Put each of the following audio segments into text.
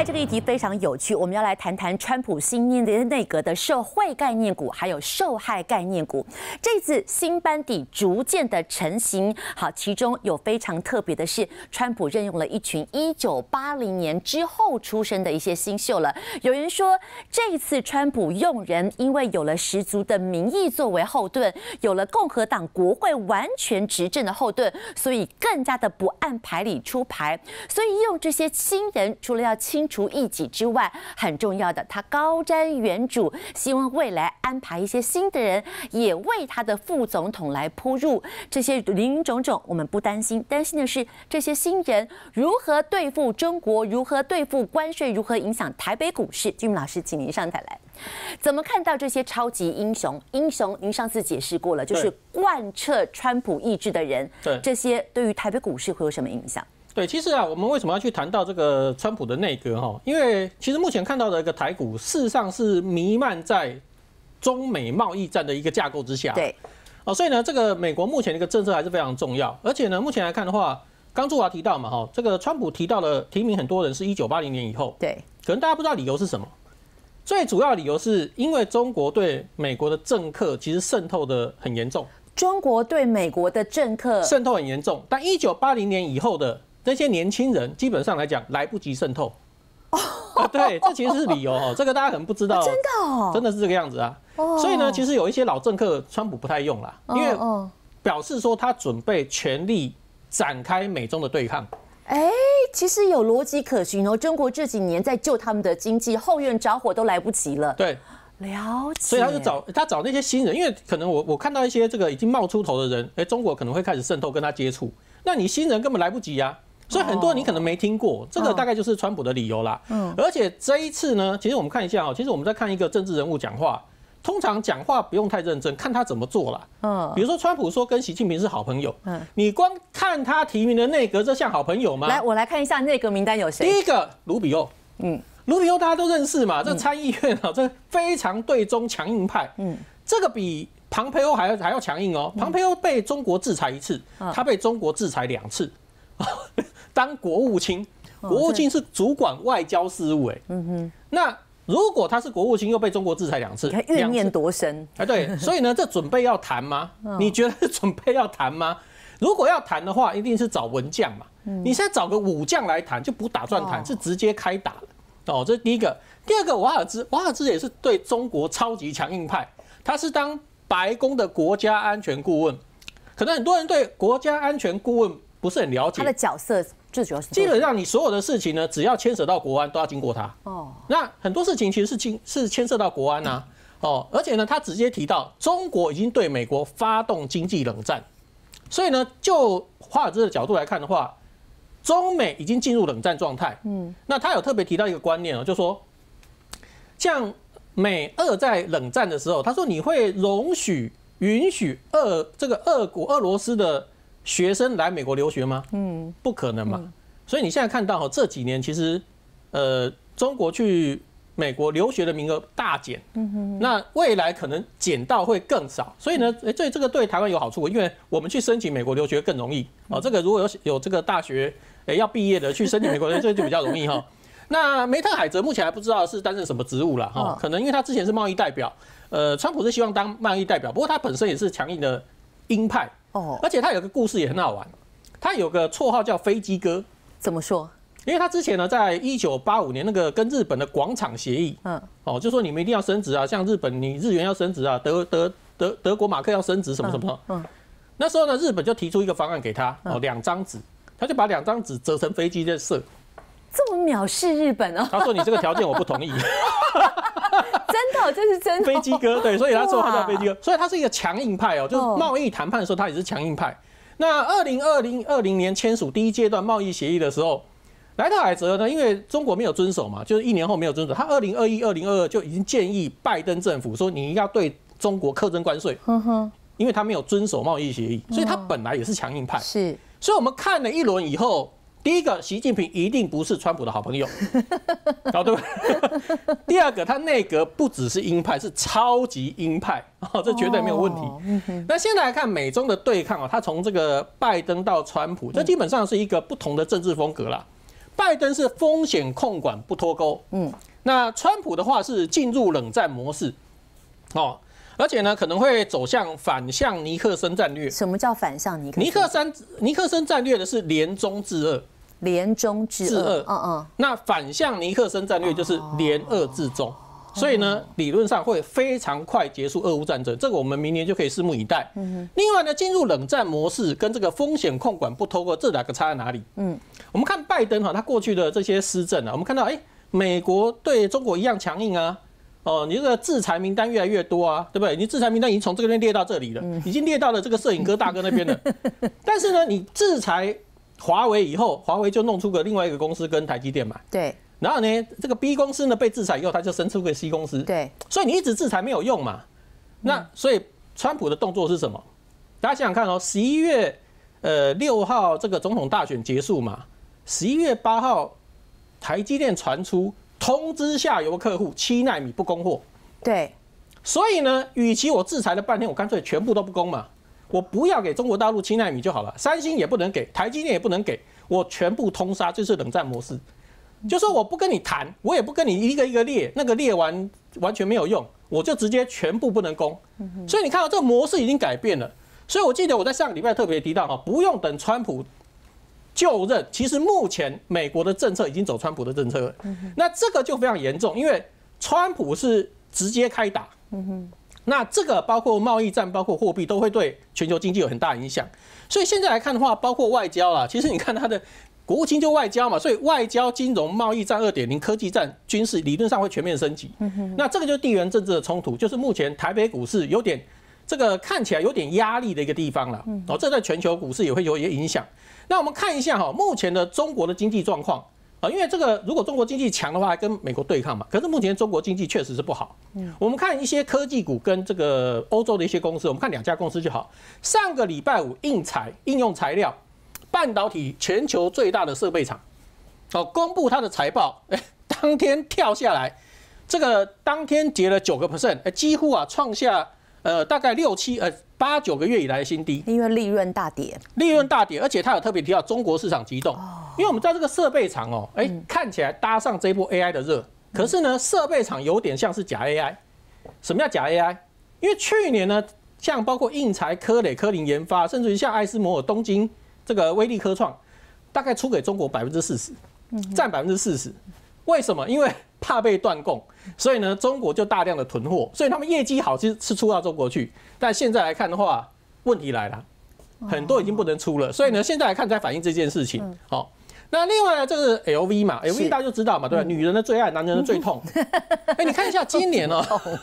来这个议题非常有趣，我们要来谈谈川普新念的内阁的社会概念股，还有受害概念股。这次新班底逐渐的成型，好，其中有非常特别的是，川普任用了一群1980年之后出生的一些新秀了。有人说，这一次川普用人，因为有了十足的民意作为后盾，有了共和党国会完全执政的后盾，所以更加的不按牌理出牌。所以用这些新人，除了要清除异己之外，很重要的，他高瞻远瞩，希望未来安排一些新的人，也为他的副总统来铺路。这些林林种种，我们不担心，担心的是这些新人如何对付中国，如何对付关税，如何影响台北股市。俊老师，请您上台来。怎么看到这些超级英雄？英雄，您上次解释过了，就是贯彻川普意志的人。 对， 这些对于台北股市会有什么影响？ 对，其实啊，我们为什么要去谈到这个川普的内阁哈？因为其实目前看到的一个台股，事实上是弥漫在中美贸易战的一个架构之下。 对， 所以呢，这个美国目前的一个政策还是非常重要。而且呢，目前来看的话，刚朱华提到嘛，哈，这个川普提到了提名很多人是1980年以后。 对， 可能大家不知道理由是什么。最主要的理由是因为中国对美国的政客其实渗透的很严重。 中国对美国的政客渗透很严重，但1980年以后的那些年轻人，基本上来讲来不及渗透。对，这其实是理由哦，这个大家可能不知道， 真的哦， 真的是这个样子啊。所以呢，其实有一些老政客，川普不太用啦，因为表示说他准备全力展开美中的对抗。 其实有逻辑可循哦。中国这几年在救他们的经济，后院着火都来不及了。 对， 了解。 所以他找那些新人，因为可能我看到一些这个已经冒出头的人，中国可能会开始渗透跟他接触，那你新人根本来不及啊。所以很多人你可能没听过，这个大概就是川普的理由啦。而且这一次呢，其实我们看一下其实我们在看一个政治人物讲话，通常讲话不用太认真，看他怎么做啦。比如说川普说跟习近平是好朋友，你光看他提名的内阁，这像好朋友吗？ 来，我来看一下内阁名单有谁。 第一个卢比欧，卢比欧大家都认识嘛，这参议院这非常对中强硬派，这个比庞培欧还要强硬哦。庞培欧被中国制裁一次，他被中国制裁2次。当国务卿，国务卿是主管外交事务，那如果他是国务卿又被中国制裁2次， 你看怨念多深。 对，所以呢，这准备要谈吗？你觉得是准备要谈吗？如果要谈的话，一定是找文将嘛。你现在找个武将来谈，就不打算谈，是直接开打了。这是第一个。第二个，瓦尔兹也是对中国超级强硬派，他是当白宫的国家安全顾问。可能很多人对国家安全顾问不是很了解， 他的角色最主要是基本上你所有的事情呢，只要牵涉到国安，都要经过他。那很多事情其实是牵涉到国安啊。而且呢，他直接提到中国已经对美国发动经济冷战，所以呢，就华尔兹的角度来看的话，中美已经进入冷战状态。那他有特别提到一个观念就说，像美俄在冷战的时候，他说你会允许俄罗斯的学生来美国留学吗？不可能嘛。所以你现在看到这几年其实中国去美国留学的名额大减，那未来可能减到会更少。所以呢，这个对台湾有好处，因为我们去申请美国留学更容易。这个如果有这个大学要毕业的去申请美国留学，这就比较容易哈。那梅特海泽目前还不知道是担任什么职务啦，可能因为他之前是贸易代表，川普是希望当贸易代表，不过他本身也是强硬的鹰派。而且他有个故事也很好玩，他有个绰号叫飞机哥。 怎么说？ 因为他之前呢，在1985年那个跟日本的广场协议，就说你们一定要升值啊，像日本你日元要升值啊，德国马克要升值什么什么。那时候呢，日本就提出一个方案给他，2张纸，他就把2张纸折成飞机在射。 这么藐视日本哦？ 他说你这个条件我不同意。 真的，这是真的。 飞机哥，对，所以他说他叫飞机哥，所以他是一个强硬派就是贸易谈判的时候他也是强硬派。那2020年签署第1阶段贸易协议的时候，莱特海泽呢，因为中国没有遵守嘛，就是1年后没有遵守，他2021、2022就已经建议拜登政府说你要对中国课征关税，因为他没有遵守贸易协议，所以他本来也是强硬派。 是， 所以我们看了一轮以后。第一个，习近平一定不是川普的好朋友，对不对？第二个，他内阁不只是鹰派，是超级鹰派，这绝对没有问题。那现在来看美中的对抗他从这个拜登到川普，这基本上是一个不同的政治风格啦。 拜登是风险控管不脱钩，那川普的话是进入冷战模式，哦。而且呢，可能会走向反向尼克森战略。 什么叫反向尼克森？ 尼克森战略的是联中制俄， 联中制俄， 那反向尼克森战略就是联俄制中。所以呢，理论上会非常快结束俄乌战争，这个我们明年就可以拭目以待。另外呢，进入冷战模式跟这个风险控管不透过这两个差在哪里？我们看拜登哈，他过去的这些施政啊，我们看到美国对中国一样强硬啊。你这个制裁名单越来越多啊，对不对？你制裁名单已经从这边列到这里了，已经列到了这个摄影哥大哥那边了。但是呢，你制裁华为以后，华为就弄出个另外一个公司跟台积电买。 对。 然后呢，这个 B 公司呢被制裁以后，他就生出个 C 公司。 对。 所以你一直制裁没有用嘛？那所以川普的动作是什么？大家想想看哦，11月6号这个总统大选结束嘛，11月8号台积电传出。通知下游客户7奈米不供货， 对， 所以呢，与其我制裁了半天，我干脆全部都不供嘛，我不要给中国大陆7奈米就好了，三星也不能给，台积电也不能给，我全部通杀，就是冷战模式，就说我不跟你谈，我也不跟你一个一个列，那个列完全没有用，我就直接全部不能供，所以你看到这个模式已经改变了，所以我记得我在上个礼拜特别提到不用等川普就任，其实目前美国的政策已经走川普的政策了，那这个就非常严重，因为川普是直接开打，那这个包括贸易战、包括货币都会对全球经济有很大影响，所以现在来看的话，包括外交啦，其实你看他的国务卿就外交嘛，所以外交、金融、贸易战2.0、科技战、军事理论上会全面升级，那这个就是地缘政治的冲突，就是目前台北股市有点这个看起来有点压力的一个地方了，这在全球股市也会有一些影响。那我们看一下目前的中国的经济状况因为这个如果中国经济强的话，跟美国对抗嘛，可是目前中国经济确实是不好。我们看一些科技股跟这个欧洲的一些公司，我们看2家公司就好。上个礼拜五，应用材料半导体全球最大的设备厂公布它的财报，当天跳下来，这个当天跌了9%，几乎创下大概8、9个月以来的新低， 因为利润大跌， 而且他有特别提到中国市场急动，因为我们知道这个设备厂看起来搭上这波 AI 的热，可是呢，设备厂有点像是假 AI。什么叫假 AI？ 因为去年呢，像包括应材、科磊、科林研发，甚至于像艾斯摩尔、东京这个威力科创，大概出给中国40%，占40%。为什么？因为怕被断供，所以呢，中国就大量的囤货，所以他们业绩好是出到中国去。但现在来看的话，问题来了，很多已经不能出了，所以呢，现在来看才反映这件事情。那另外呢，这个 LV 嘛 ，LV 大家就知道嘛，对吧？女人的最爱，男人的最痛。你看一下今年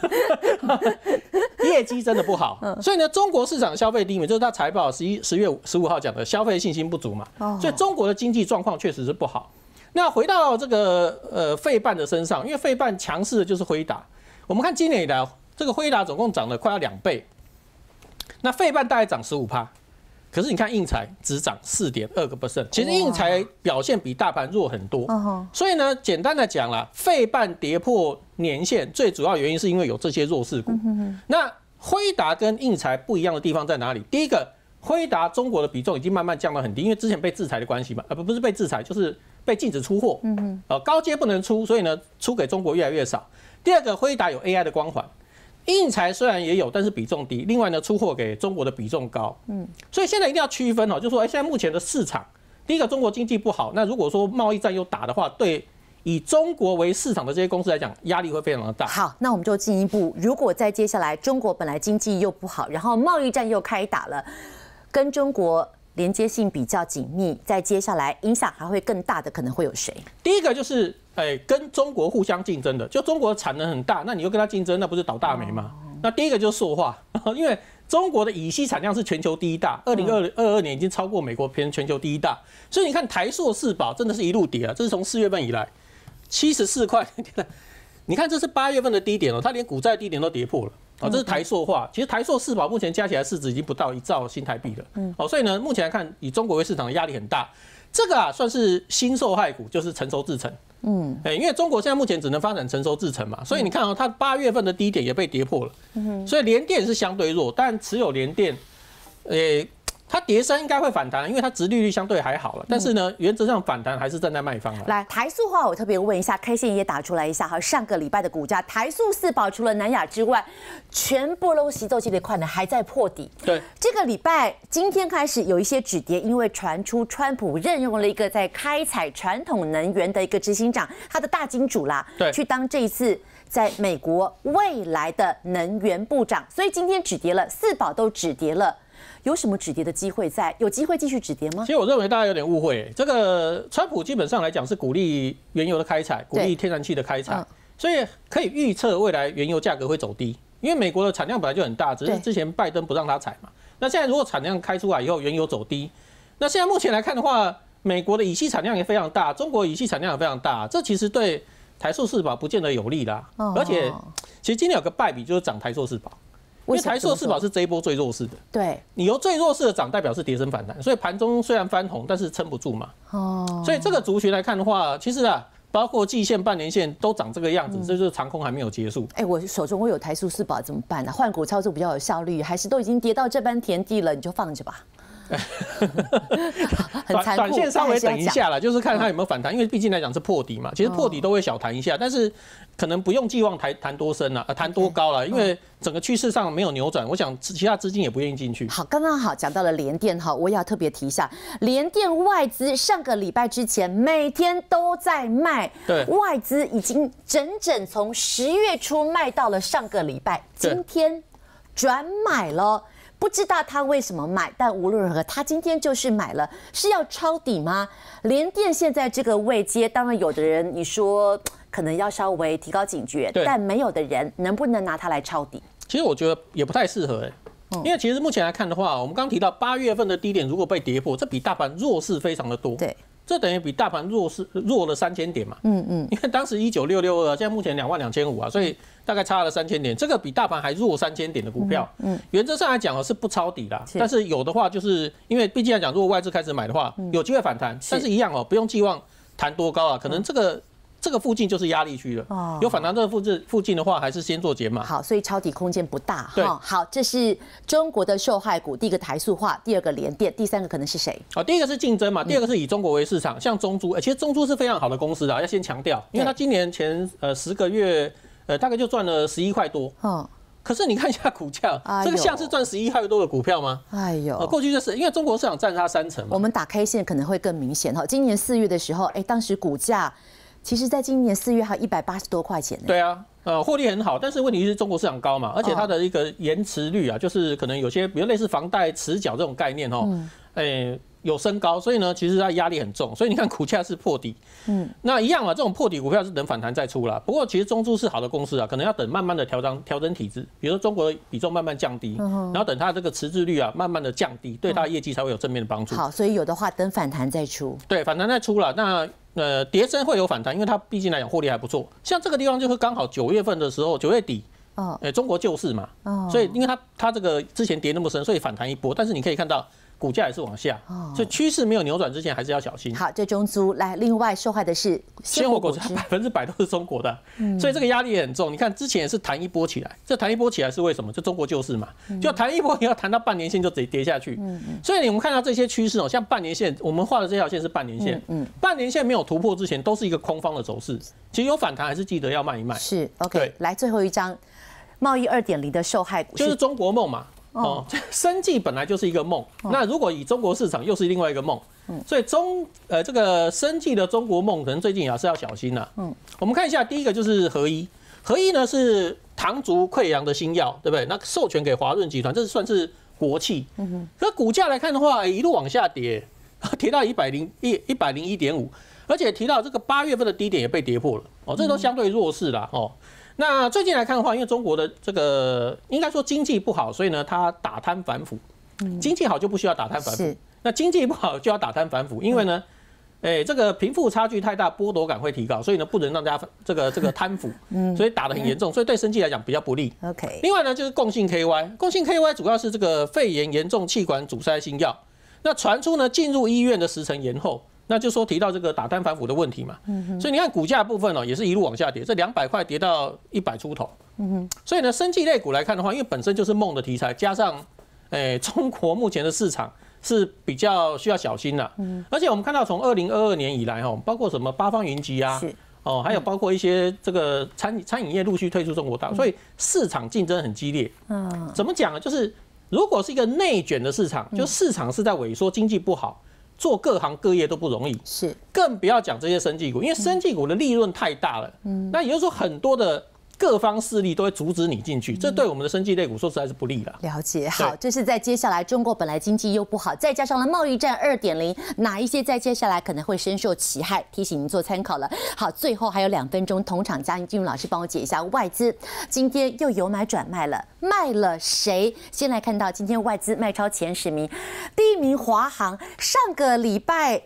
业绩真的不好，所以呢，中国市场消费低迷，就是他财报10月15号讲的消费信心不足嘛，所以中国的经济状况确实是不好。那回到这个费半的身上，因为费半强势的就是辉达，我们看今年以来，这个辉达总共涨了快要2倍，那费半大概涨15%，可是你看应材只涨4.2%，其实应材表现比大盘弱很多，所以呢，简单的讲啦，费半跌破年线，最主要原因是因为有这些弱势股。那辉达跟应材不一样的地方在哪里？第一个，辉达中国的比重已经慢慢降到很低，因为之前被制裁的关系嘛，不是被制裁，就是被禁止出货，高阶不能出，所以呢，出给中国越来越少。第二个，辉达有 AI 的光环，应材虽然也有，但是比重低。另外呢，出货给中国的比重高，所以现在一定要区分就是说，现在目前的市场，第一个中国经济不好，那如果说贸易战又打的话，对以中国为市场的这些公司来讲，压力会非常的大。 好，那我们就进一步，如果在接下来中国本来经济又不好，然后贸易战又开打了，跟中国连接性比较紧密，在接下来影响还会更大的可能会有谁？ 第一个就是跟中国互相竞争的，就中国产能很大，那你又跟他竞争，那不是倒大霉吗？那第一个就是塑化，因为中国的乙烯产量是全球第一大，2022年已经超过美国偏全球第一大，所以你看台塑、世宝真的是一路跌啊，这是从4月份以来74块，你看这是8月份的低点它连股债低点都跌破了。这是台塑化，其实台塑、世宝目前加起来市值已经不到1兆新台币了。所以呢，目前来看，以中国为市场的压力很大。这个算是新受害股，就是成熟制程。因为中国现在目前只能发展成熟制程嘛，所以你看它8月份的低点也被跌破了。所以联电是相对弱，但持有联电， 它跌升应该会反弹，因为它殖利率相对还好了。但是呢，原则上反弹还是站在卖方了。 来，台塑化我特别问一下 ，K 线也打出来一下哈。上个礼拜的股价，台塑四宝除了南亚之外，全部都洗走这类款的还在破底。 对， 这个礼拜今天开始有一些止跌，因为传出川普任用了一个在开采传统能源的一个执行长，他的大金主啦， 对， 去当这一次在美国未来的能源部长，所以今天止跌了，四宝都止跌了。有什么止跌的机会在？有机会继续止跌吗？ 其实我认为大家有点误会，这个川普基本上来讲是鼓励原油的开采，鼓励天然气的开采，所以可以预测未来原油价格会走低，因为美国的产量本来就很大，只是之前拜登不让它采嘛。那现在如果产量开出来以后，原油走低，那现在目前来看的话，美国的乙烯产量也非常大，中国乙烯产量也非常大，这其实对台塑四宝不见得有利啦。而且其实今天有个败笔就是涨台塑四宝。因为台塑四宝是这一波最弱势的， 对， 你由最弱势的涨，代表是跌升反弹，所以盘中虽然翻红，但是撑不住嘛。所以这个族群来看的话，其实啊，包括季线、半年线都长这个样子，这就是长空还没有结束。 我手中我有台塑四宝怎么办呢？换股操作比较有效率，还是都已经跌到这般田地了，你就放着吧。 短线稍微等一下啦，就是看它有没有反弹，因为毕竟来讲是破底嘛。其实破底都会小弹一下，但是可能不用寄望弹多深了，弹多高了，因为整个趋势上没有扭转，我想其他资金也不愿意进去。 好，刚刚好讲到了联电哈，我也要特别提一下，联电外资上个礼拜之前每天都在卖， 对， 外资已经整从10月初卖到了上个礼拜，今天转买了。不知道他为什么买，但无论如何，他今天就是买了，是要抄底吗？联电现在这个位阶，当然有的人你说可能要稍微提高警觉，但没有的人能不能拿它来抄底？ 其实我觉得也不太适合因为其实目前来看的话，我们刚提到8月份的低点如果被跌破，这比大盘弱势非常的多。 对。 这等于比大盘弱了3000点嘛，因为当时19662，现在目前22500啊，所以大概差了3000点，这个比大盘还弱3000点的股票，原则上来讲是不抄底啦，但是有的话就是因为毕竟来讲，如果外资开始买的话，有机会反弹，但是一样不用寄望弹多高啊，可能这个附近就是压力区了，有反弹这个附近的话，还是先做解码。 好，所以抄底空间不大哈。 好，这是中国的受害股，第一个台塑化，第二个联电，第三个可能是谁？ 第一个是竞争嘛，第二个是以中国为市场，像中租，其实中租是非常好的公司啊，要先强调，因为它今年前10个月大概就赚了11块多。可是你看一下股价，这个像是赚11块多的股票吗？ 哎呦， 过去就是因为中国市场占它30%嘛。 我们打 K 线可能会更明显哈。今年4月的时候，当时股价。其实，在今年4月还有180多块钱呢。 对啊，获利很好，但是问题是中国市场高嘛，而且它的一个延迟率啊，就是可能有些比如类似房贷迟缴这种概念有升高，所以呢，其实它压力很重，所以你看股价是破底，那一样嘛，这种破底股票是等反弹再出啦。不过其实中租是好的公司啊，可能要等慢慢的调整体质，比如说中国的比重慢慢降低，然后等它这个持续率啊慢慢的降低，对它的业绩才会有正面的帮助。 好，所以有的话等反弹再出。 对，反弹再出了，那跌升会有反弹，因为它毕竟来讲获利还不错。像这个地方就是刚好9月份的时候，9月底。中国救市嘛，所以因为它这个之前跌那么深，所以反弹一波，但是你可以看到股价也是往下，所以趋势没有扭转之前还是要小心。 好，这中租来，另外受害的是鲜活果汁，100%都是中国的，所以这个压力也很重。你看之前也是弹一波起来，这弹一波起来是为什么？就中国救市嘛，就弹一波也要弹到半年线就跌下去。所以我们看到这些趋势像半年线，我们画的这条线是半年线，半年线没有突破之前都是一个空方的走势。其实有反弹还是记得要卖一卖。 是 OK， 来最后一张。贸易2.0的受害股就是中国梦嘛，生技本来就是一个梦，那如果以中国市场又是另外一个梦，所以这个生技的中国梦可能最近也是要小心了。我们看一下，第一个就是合一呢是糖足溃疡的新药，对不对？那授权给华润集团，这算是国企。可股价来看的话，一路往下跌，跌到101.5，而且提到这个8月份的低点也被跌破了，这都相对弱势啦。那最近来看的话，因为中国的这个应该说经济不好，所以呢，它打贪反腐。经济好就不需要打贪反腐，那经济不好就要打贪反腐，因为呢，这个贫富差距太大，剥夺感会提高，所以呢，不能让大家这个贪腐，所以打得很严重，所以对生技来讲比较不利。 OK。 另外呢，就是共信 KY， 共信 KY 主要是这个肺炎严重气管阻塞新药，那传出呢进入医院的时程延后。那就说提到这个打贪反腐的问题嘛，所以你看股价部分也是一路往下跌，这200块跌到100出头，所以呢，生技类股来看的话，因为本身就是梦的题材，加上中国目前的市场是比较需要小心的。而且我们看到从2022年以来包括什么八方云集啊，还有包括一些这个餐饮业陆续退出中国大陆，所以市场竞争很激烈。怎么讲呢？就是如果是一个内卷的市场，就市场是在萎缩，经济不好。做各行各业都不容易， 是， 更不要讲这些生技股，因为生技股的利润太大了。那也就是说，很多的各方势力都会阻止你进去，这对我们的生技类股说实在是不利了。 了解，好，这是在接下来中国本来经济又不好，再加上了贸易战2.0，哪一些在接下来可能会深受其害？提醒您做参考了。好，最后还有2分钟，同场嘉宾金融老师帮我解一下外资今天又由买转卖了，卖了谁？先来看到今天外资卖超前10名，第1名华航，上个礼拜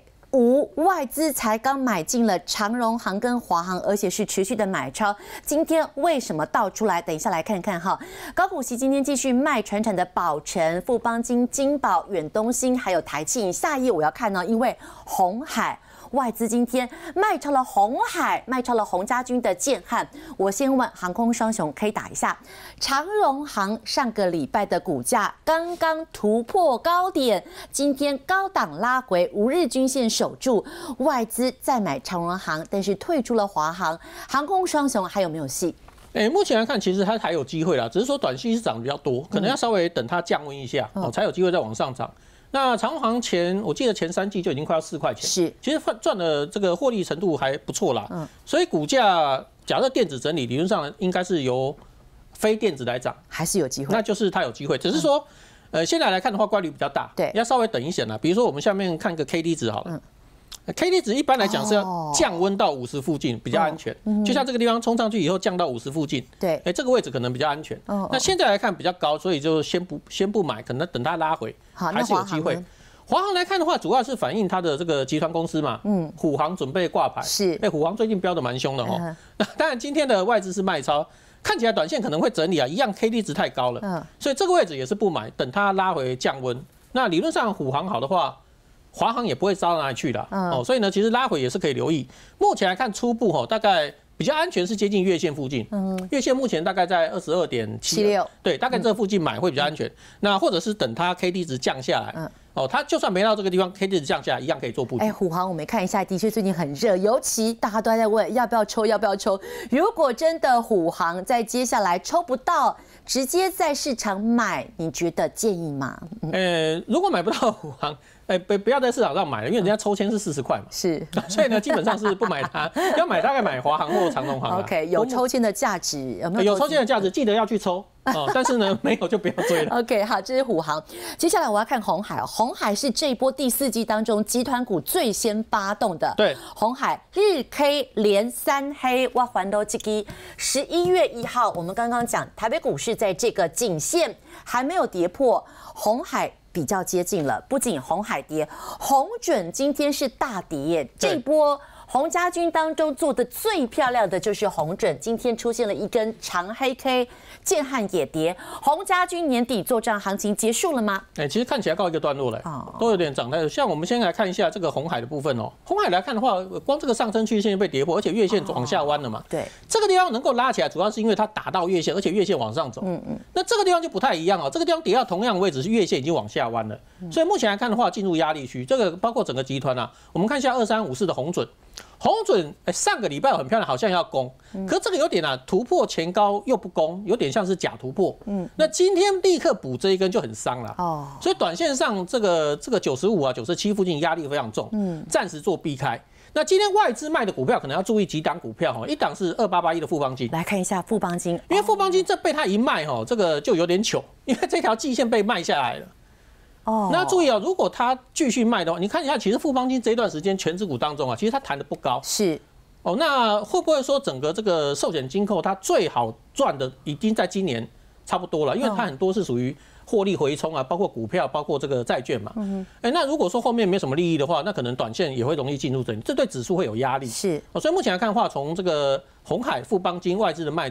5外资才刚买进了长荣航跟华航，而且是持续的买超。今天为什么倒出来？等一下来看看哈。高股息今天继续卖传产的宝成、富邦金、金宝、远东新，还有台庆。下一页我要看呢，因为鸿海。外资今天卖超了鸿海，卖超了鸿家军的建汉。我先问航空双雄，可以打一下。长荣航上个礼拜的股价刚刚突破高点，今天高档拉回，5日均线守住。外资再买长荣航，但是退出了华航。航空双雄还有没有戏？ 目前来看，其实它还有机会啦，只是说短期是涨比较多，可能要稍微等它降温一下，才有机会再往上涨。那长荣航我记得前3季就已经快要4块钱， 是， 其实赚的这个获利程度还不错啦。所以股价假设电子整理，理论上应该是由非电子来涨， 还是有机会， 那就是它有机会，只是说现在来看的话，概率比较大， 对， 要稍微等一下啦。比如说我们下面看个 KD 值好了。KD 值一般来讲是要降温到50附近比较安全，就像这个地方冲上去以后降到50附近， 对， 这个位置可能比较安全。那现在来看比较高，所以就先不买，可能等它拉回还是有机会。华航来看的话，主要是反映它的这个集团公司嘛，虎航准备挂牌， 是， 虎航最近飙得蛮凶的哦。那当然今天的外资是卖超，看起来短线可能会整理啊，一样 KD 值太高了，所以这个位置也是不买，等它拉回降温。那理论上虎航好的话，华航也不会糟到哪里去的，所以呢，其实拉回也是可以留意。目前来看，初步大概比较安全是接近月线附近，月线目前大概在22.76，对，大概这附近买会比较安全。那或者是等它 KD 值降下来，它就算没到这个地方 KD 值降下来，一样可以做布局。 虎航我们看一下，的确最近很热，尤其大家都在问要不要抽，要不要抽。如果真的虎航在接下来抽不到，直接在市场买，你觉得建议吗？ 如果买不到虎航。不要在市场上买了，因为人家抽签是40块嘛， 是， 所以呢，基本上是不买它，要买大概买华航或长荣航。 OK， 有抽签的价值，有没有？ 有抽签的价值，记得要去抽但是呢，没有就不要追了。 OK， 好，这是虎航。接下来我要看鸿海，鸿海是这一波第4季当中集团股最先发动的。 对， 鸿海日 K 连3黑，哇，环都这个11月1号，我们刚刚讲台北股市在这个颈线还没有跌破，鸿海比较接近了，不仅鸿海跌，鸿准今天是大跌耶。这波鸿家军当中做的最漂亮的就是鸿准，今天出现了一根长黑 K， 建汉也跌。鸿家军年底作战行情结束了吗？ 其实看起来告一个段落了，都有点涨态。像我们先来看一下这个鸿海的部分哦。鸿海来看的话，光这个上升趋势线被跌破，而且月线往下弯了嘛。 对， 这个地方能够拉起来，主要是因为它打到月线，而且月线往上走。那这个地方就不太一样哦。这个地方跌到同样位置，是月线已经往下弯了，所以目前来看的话，进入压力区。这个包括整个集团啊，我们看一下2354的鸿准。鸿准上个礼拜很漂亮，好像要攻，可是这个有点突破前高又不攻，有点像是假突破。那今天立刻补这一根就很伤了。所以短线上这个95啊、97附近压力非常重，暂时做避开。那今天外资卖的股票可能要注意几档股票，一档是2881的富邦金， 来看一下富邦金， 因为富邦金这被它一卖这个就有点糗，因为这条季线被卖下来了。那注意如果它继续卖的话，你看一下，其实富邦金这一段时间全指股当中其实它弹得不高。 是。 那会不会说整个这个寿险金扣它最好赚的已经在今年差不多了？因为它很多是属于获利回冲啊，包括股票，包括这个债券嘛。那如果说后面没什么利益的话，那可能短线也会容易进入这对指数会有压力。 是。 所以目前来看的话，从这个鸿海、富邦金外资的卖超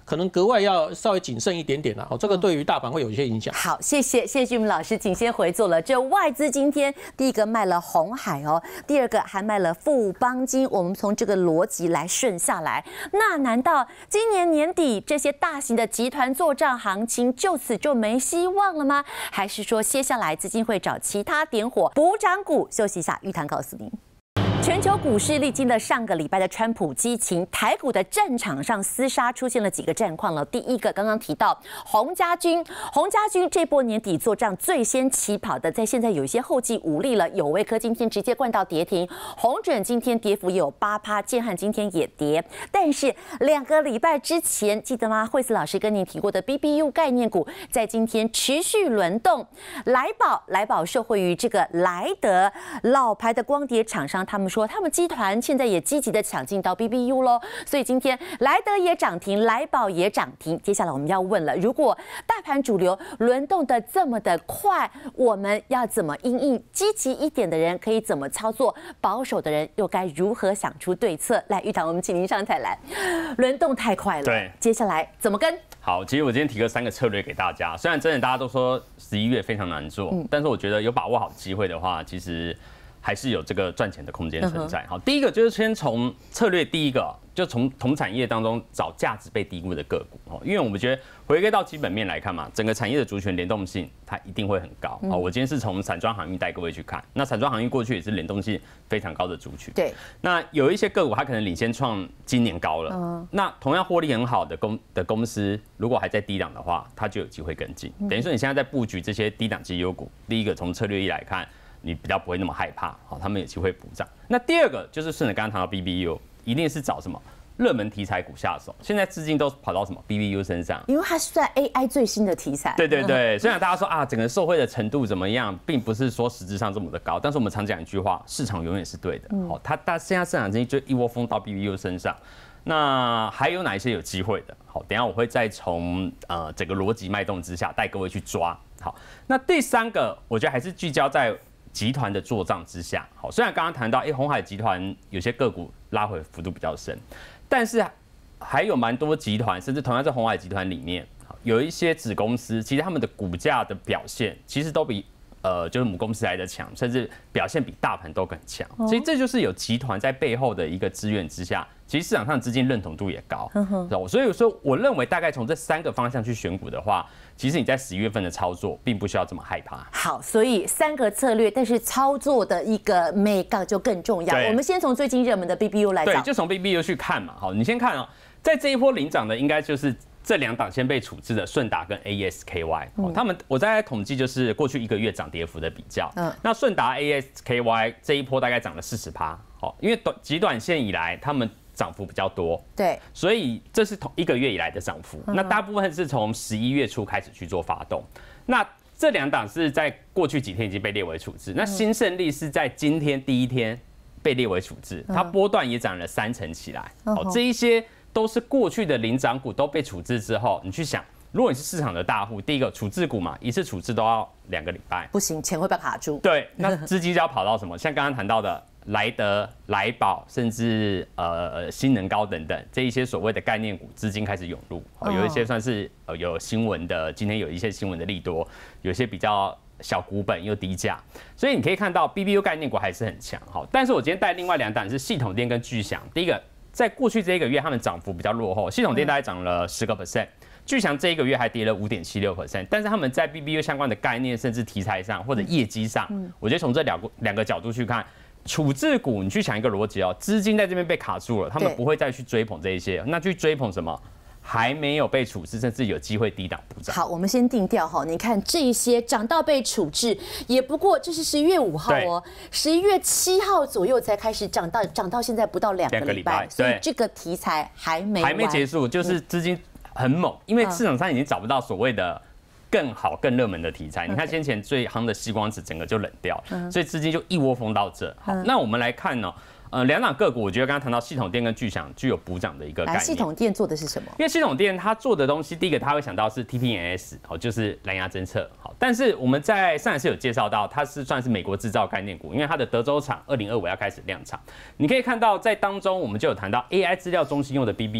可能格外要稍微谨慎一点点啦。这个对于大盘会有一些影响。 好，谢谢俊明老师，请先回座了。这外资今天第一个卖了鸿海哦，第二个还卖了富邦金，我们从这个逻辑来顺下来，那难道今年年底这些大型的集团作战行情就此就没希望了吗？还是说接下来资金会找其他点火补涨股？休息一下，玉堂告诉您。全球股市历经了上个礼拜的川普激情，台股的战场上厮杀出现了几个战况了。第一个，刚刚提到洪家军这波年底做账最先起跑的，在现在有一些后继无力了。友威科今天直接灌到跌停，鸿准今天跌幅也有8%，建汉今天也跌。但是2个礼拜之前，记得吗？惠慈老师跟您提过的 BBU 概念股，在今天持续轮动。来宝受惠于这个莱德老牌的光碟厂商，他们说他们集团现在也积极的抢进到 BBU 咯，所以今天莱德也涨停，来宝也涨停。接下来我们要问了，如果大盘主流轮动的这么的快，我们要怎么因应？积极一点的人可以怎么操作？保守的人又该如何想出对策？来，玉堂，我们请您上台来。轮动太快了， 对， 接下来怎么跟？ 好，其实我今天提个3个策略给大家。虽然真的大家都说11月非常难做，但是我觉得有把握好机会的话，其实还是有这个赚钱的空间存在。好，第一个就是先从策略，第一个就从同产业当中找价值被低估的个股。因为我们觉得回归到基本面来看嘛，整个产业的族群联动性它一定会很高。我今天是从散装航运带各位去看，那散装航运过去也是联动性非常高的族群。 对， 那有一些个股它可能领先创今年高了，那同样获利很好的公司，如果还在低档的话，它就有机会跟进。等于说你现在在布局这些低档绩优股，第一个从策略一来看，你比较不会那么害怕，他们有机会补涨。那第二个就是顺着刚刚谈到 BBU， 一定是找什么热门题材股下手。现在资金都跑到什么 BBU 身上， 因为它是在 AI 最新的题材。 对，虽然大家说啊，整个受惠的程度怎么样，并不是说实质上这么的高，但是我们常讲一句话，市场永远是对的。它现在市场资金就一窝蜂到 BBU 身上。那还有哪一些有机会的？好，等一下我会再从整个逻辑脉动之下带各位去抓。好，那第3个，我觉得还是聚焦在集团的做账之下。好，虽然刚刚谈到，鸿海集团有些个股拉回幅度比较深，但是还有蛮多集团，甚至同样在鸿海集团里面，有一些子公司，其实他们的股价的表现，其实都比就是母公司来的强，甚至表现比大盘都更强。所以这就是有集团在背后的一个资源之下，其实市场上资金认同度也高。所以说，我认为大概从这3个方向去选股的话，其实你在11月份的操作并不需要这么害怕。 好，所以3个策略，但是操作的一个美感就更重要。我们先从最近热门的 BBU 来讲， 对，就从 BBU 去看嘛。好，你先看哦，在这一波领涨的应该就是这2档先被处置的顺达跟 ASKY，他们我在统计就是过去1个月涨跌幅的比较。那顺达 ASKY 这一波大概涨了40%，因为极短线以来他们涨幅比较多， 对， 所以这是1个月以来的涨幅。那大部分是从11月初开始去做发动。那这2档是在过去几天已经被列为处置。那新胜利是在今天第一天被列为处置，它波段也涨了3成起来。这一些都是过去的领涨股都被处置之后，你去想，如果你是市场的大户，第一个处置股嘛，一次处置都要2个礼拜， 不行，钱会被卡住。 对，那资金就要跑到什么？像刚刚谈到的莱德、来宝，甚至新能高等等这一些所谓的概念股，资金开始涌入。有一些算是有新闻的，今天有一些新闻的利多，有一些比较小股本又低价，所以你可以看到 BBU 概念股还是很强。好，但是我今天带另外2档是系统电跟巨翔。第一个，在过去这1个月，他们涨幅比较落后，系统电大概涨了10%，巨翔这1个月还跌了5.76%，但是他们在 BBU 相关的概念甚至题材上或者业绩上，我觉得从这两个角度去看。处置股，你去想一个逻辑哦，资金在这边被卡住了，他们不会再去追捧这一些，那去追捧什么？还没有被处置，甚至有机会低档补涨。 好，我们先定调哈，你看这一些涨到被处置，也不过这是11月5号哦，11月7号左右才开始涨到现在不到2个礼拜，所以这个题材还没结束，就是资金很猛，因为市场上已经找不到所谓的更好、更热门的题材。你看先前最夯的矽光子整个就冷掉，所以资金就一窝蜂到这。好，那我们来看呢。2档个股，我觉得刚刚谈到系统电跟巨翔具有补涨的一个概念。 系统电做的是什么？ 因为系统电它做的东西，第一个它会想到是 TPMS， 就是蓝牙侦测。好，但是我们在上一次有介绍到，它是算是美国制造概念股，因为它的德州厂2025要开始量产。你可以看到在当中，我们就有谈到 AI 资料中心用的 BBU，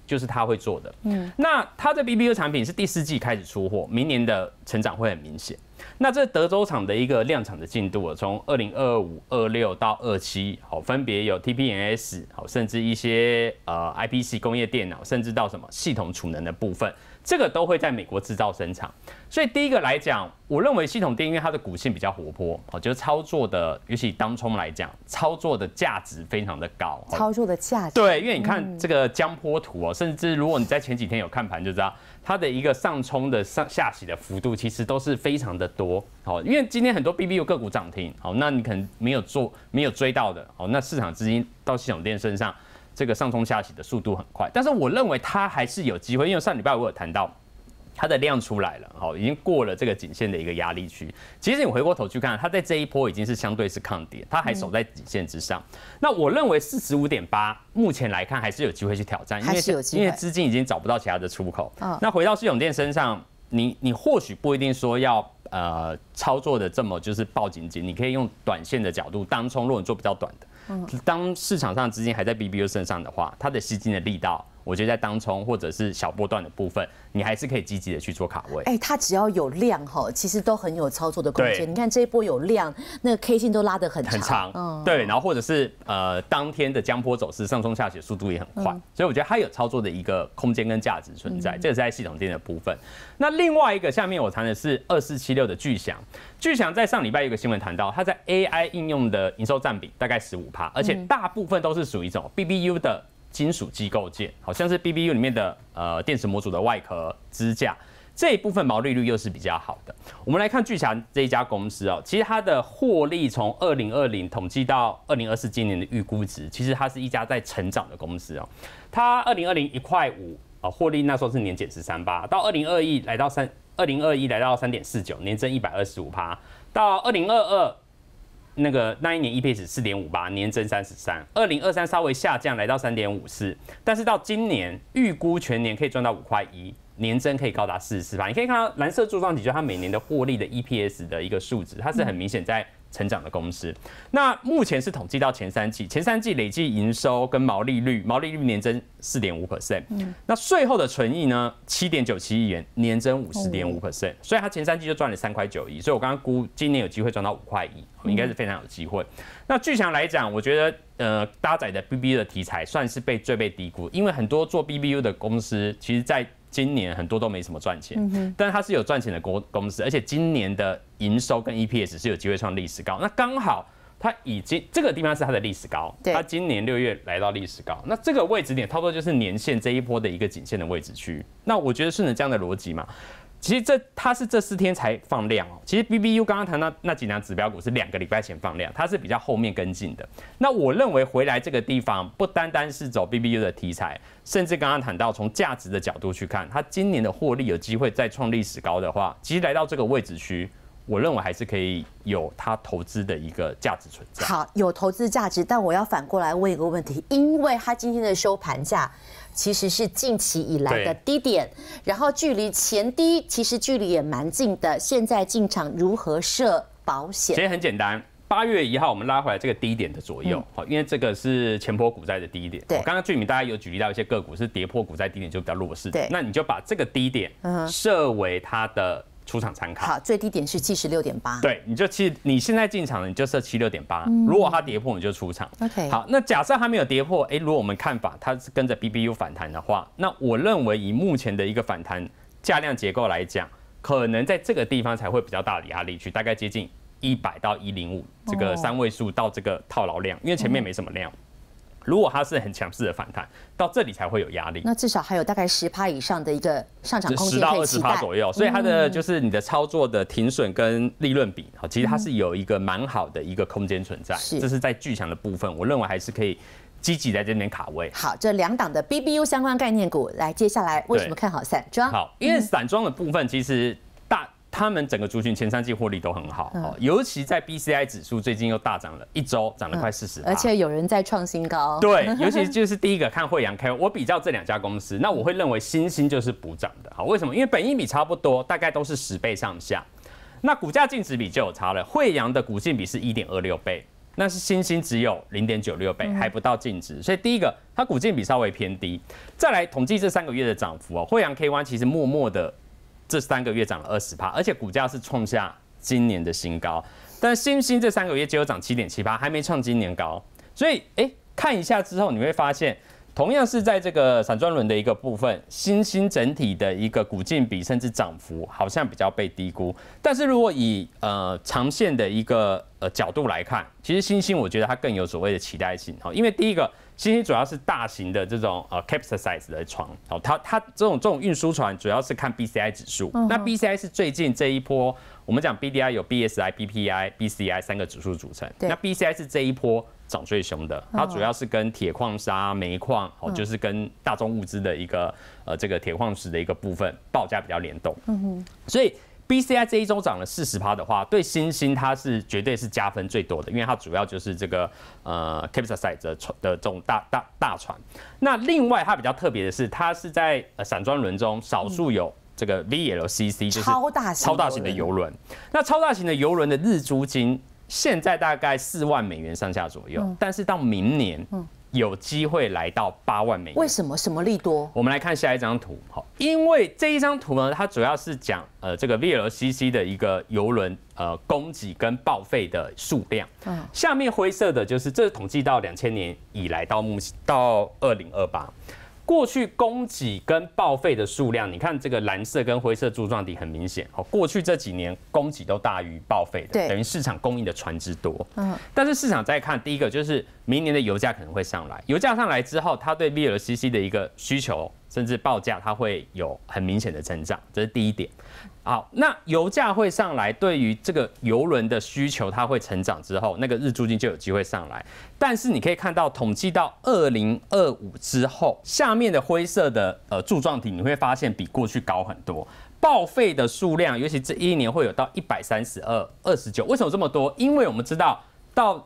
就是他会做的。那他的 BBU 产品是第4季开始出货，明年的成长会很明显。那这德州厂的一个量产的进度，从2025、26到27，分别有 TPMS， 甚至一些IPC 工业电脑，甚至到什么系统储能的部分，这个都会在美国制造生产。所以第一个来讲，我认为系统电因为它的股性比较活泼，就是操作的，尤其当冲来讲，操作的价值非常的高。 操作的价值， 对，因为你看这个江波图甚至如果你在前几天有看盘就知道，它的一个上冲的下洗的幅度其实都是非常的多。因为今天很多 BBU 个股涨停，那你可能没有追到的，那市场资金到系统电身上，这个上冲下洗的速度很快。但是我认为它还是有机会，因为上礼拜我有谈到。它的量出来了，已经过了这个颈线的一个压力区。其实你回过头去看，它在这一波已经是相对是抗跌，它还守在颈线之上。那我认为45.8目前来看还是有机会去挑战，因为资金已经找不到其他的出口。那回到系统电身上，你或许不一定说要操作的这么就是抱紧紧，你可以用短线的角度当冲，如果你做比较短的，当市场上资金还在 BBU 身上的话，它的吸金的力道。我觉得在当冲或者是小波段的部分，你还是可以积极的去做卡位。 它只要有量其实都很有操作的空间。你看这一波有量，那个 K 线都拉得很长。 对，然后或者是当天的江波走势上冲下洗速度也很快，所以我觉得它有操作的一个空间跟价值存在。这个是在系统电的部分。那另外一个下面我谈的是2476的巨翔，巨翔在上礼拜有个新闻谈到，它在 AI 应用的营收占比大概15%，而且大部分都是属于这种 BBU 的。金属机构件，好像是 BBU 里面的电池模组的外壳支架这一部分毛利率又是比较好的。我们来看巨翔这一家公司其实它的获利从2020统计到2024今年的预估值，其实它是一家在成长的公司它2020 1.5块获利那时候是年减13%，到2021来到3.49，年增125%，到2022。那一年 EPS 4.58，年增33%，2023稍微下降来到3.54，但是到今年预估全年可以赚到5.1块，年增可以高达44%。你可以看到蓝色柱状体，就是它每年的获利的 EPS 的一个数值，它是很明显在成长的公司。那目前是统计到前三季累计营收跟毛利率年增4.5%，那税后的纯益呢7.97亿元，年增50.5%，所以它前3季就赚了3.9块，所以我刚刚估今年有机会赚到5.1块，应该是非常有机会。那巨翔来讲，我觉得搭载的 BBU 的题材算是最被低估，因为很多做 BBU 的公司，其实在今年很多都没什么赚钱，但是它是有赚钱的公司，而且今年的营收跟 EPS 是有机会创历史高。那刚好它已经这个地方是它的历史高，它今年6月来到历史高，那这个位置点差不多就是年线这一波的一个颈线的位置区。那我觉得顺着这样的逻辑嘛，其实它是这4天才放量其实 BBU 刚刚谈到那几档指标股是2个礼拜前放量，它是比较后面跟进的。那我认为回来这个地方不单单是走 BBU 的题材，甚至刚刚谈到从价值的角度去看，它今年的获利有机会再创历史高的话，其实来到这个位置区，我认为还是可以有它投资的一个价值存在。 好，有投资价值，但我要反过来问一个问题，因为它今天的收盘价其实是近期以来的低点，然后距离前低其实距离也蛮近的，现在进场如何设保险？ 其实很简单。8月1号，我们拉回来这个低点的左右，因为这个是前波股债的低点。对，刚刚俊明大家有举例到一些个股是跌破股债低点就比较弱势的，那你就把这个低点设为它的出场参考。 好，最低点是76.8。 对，你现在进场了，你就设76.8。如果它跌破，你就出场。 OK。 好，那假设它没有跌破，如果我们看法它是跟着 BBU 反弹的话，那我认为以目前的一个反弹价量结构来讲，可能在这个地方才会比较大的压力区，大概接近100到105这个3位数到这个套牢量，因为前面没什么量。如果它是很强势的反弹，到这里才会有压力。 那至少还有大概10%以上的一个上涨空间可以期待，10%到20%左右。所以它的就是你的操作的停损跟利润比，其实它是有一个蛮好的一个空间存在。这是在巨翔的部分，我认为还是可以积极在这边卡位。 好，这2档的 BBU 相关概念股，来接下来为什么看好散装？ 好，因为散装的部分其实他们整个族群前3季获利都很好，尤其在 BCI 指数最近又大涨了1周，涨了快40%， 而且有人在创新高。 对，尤其就是第一个看慧洋 KY， 我比较这2家公司，那我会认为新兴就是补涨的。好，为什么？因为本益比差不多，大概都是10倍上下，那股价净值比就有差了。慧洋的股净比是1.26倍。 那是新兴只有0.96倍，还不到净值。所以第一个，它股净比稍微偏低。再来统计这3个月的涨幅哦，慧洋 K1 其实默默的这3个月涨了20%，而且股价是创下今年的新高。但新兴这3个月只有涨7.7%，还没创今年高。所以看一下之后，你会发现。同样是在这个散装轮的一个部分，新兴整体的一个股净比甚至涨幅好像比较被低估。但是如果以长线的一个角度来看，其实新兴我觉得它更有所谓的期待性，因为第一个新兴主要是大型的这种capsize 的船，它这种运输船主要是看 BCI 指数，那 BCI 是最近这一波我们讲 BDI 有 BSI、BPI、BCI 3个指数组成，那 BCI 是这一波涨最凶的，它主要是跟铁矿砂、煤矿，就是跟大宗物资的一个这个铁矿石的一个部分报价比较联动。所以 BCI 这一周涨了40%的话，对新兴它是绝对是加分最多的，因为它主要就是这个capsize 的这种大船。那另外它比较特别的是，它是在散装轮中少数有这个 VLCC， 就是超大型的邮轮。那超大型的邮轮的日租金。现在大概4万美元上下左右，但是到明年有机会来到8万美元。 为什么？什么利多？ 我们来看下一张图。好，因为这一张图呢，它主要是讲这个 VLCC 的一个邮轮供给跟报废的数量。下面灰色的就是这是统计到2000年以来到2028。过去供给跟报废的数量，你看这个蓝色跟灰色柱状体很明显。过去这几年供给都大于报废的，等于市场供应的船只多。但是市场在看，第一个就是明年的油价可能会上来，油价上来之后，它对 VLCC 的一个需求甚至报价，它会有很明显的增长，这是第一点。好，那油价会上来，对于这个邮轮的需求，它会成长之后，那个日租金就有机会上来。但是你可以看到，统计到2025之后，下面的灰色的柱状体，你会发现比过去高很多。报废的数量，尤其这一年会有到132、29，为什么这么多？因为我们知道到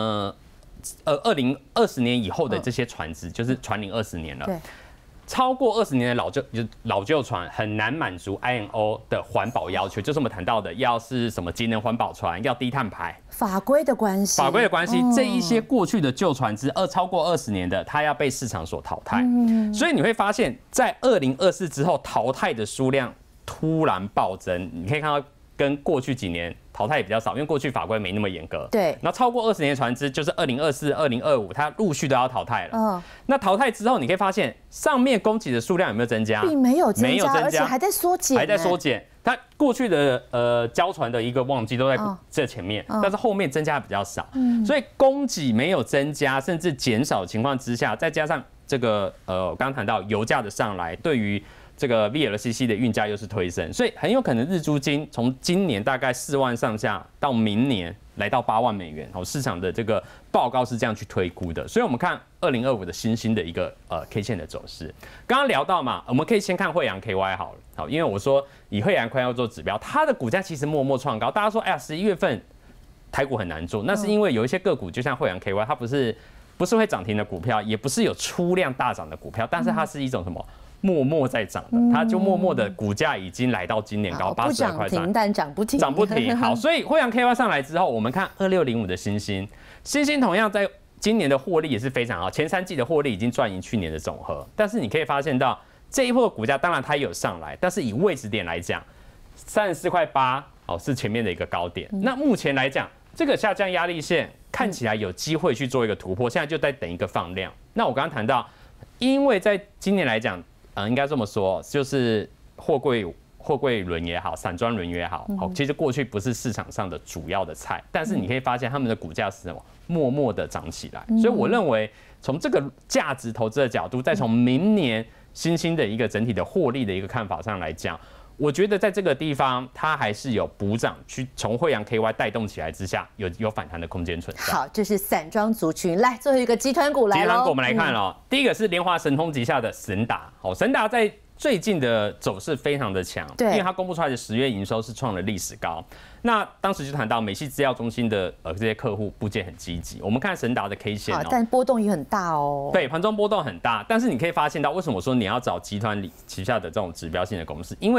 2020年以后的这些船只，就是船龄20年了。超过20年的老旧船很难满足 IMO 的环保要求，就是我们谈到的，要是什么节能环保船，要低碳排， 法规的关系， 这一些过去的旧船只超过20年的，它要被市场所淘汰。所以你会发现在2024之后，淘汰的数量突然暴增，你可以看到跟过去几年淘汰也比较少，因为过去法规没那么严格。 对， 然后超过20年的船只，就是2024、2025，它陆续都要淘汰了。那淘汰之后，你可以发现上面供给的数量有没有增加？ 并没有增加，而且还在缩减。 它过去的交船的一个旺季都在这前面，但是后面增加比较少。所以供给没有增加，甚至减少的情况之下，再加上这个我刚刚谈到油价的上来，对于这个 VLCC 的运价又是推升，所以很有可能日租金从今年大概4万上下，到明年来到8万美元。市场的这个报告是这样去推估的。所以我们看2025的新兴的一个K 线的走势。刚刚聊到嘛，我们可以先看慧洋 KY 好了。好，因为我说以慧洋 KY 做指标，它的股价其实默默创高。大家说，哎呀，11月份台股很难做，那是因为有一些个股，就像慧洋 KY， 它不是会涨停的股票，也不是有出量大涨的股票，但是它是一种什么？默默在涨的，它就默默的股价已经来到今年高82块3， 但涨不停。 好，所以慧洋 KY 上来之后，我们看2605的新兴同样在今年的获利也是非常好，前3季的获利已经赚赢去年的总和。但是你可以发现到这一波的股价，当然它也有上来，但是以位置点来讲，34块8是前面的一个高点。那目前来讲，这个下降压力线看起来有机会去做一个突破，现在就在等一个放量。那我刚刚谈到，因为在今年来讲。应该这么说，就是货柜轮也好，散装轮也好，其实过去不是市场上的主要的菜，但是你可以发现他们的股价是什么，默默的涨起来。所以我认为，从这个价值投资的角度，再从明年新兴的一个整体的获利的一个看法上来讲，我觉得在这个地方它还是有补涨，去从慧洋 KY 带动起来之下，有反弹的空间存在。 好，这是散装族群，来最后一个集团股来了。 集团股我们来看了，第一个是联华神通旗下的神达，神达在最近的走势非常的强，因为它公布出来的10月营收是创了历史高。那当时就谈到美系资料中心的这些客户部件很积极，我们看神达的 K 线但波动也很大哦。 对，盘中波动很大，但是你可以发现到为什么我说你要找集团旗下的这种指标性的公司，因为